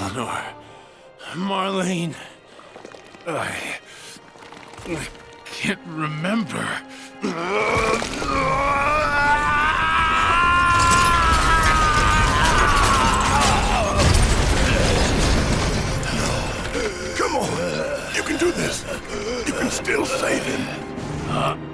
Eleanor. Marlene. I can't remember. Come on! You can do this! You can still save him!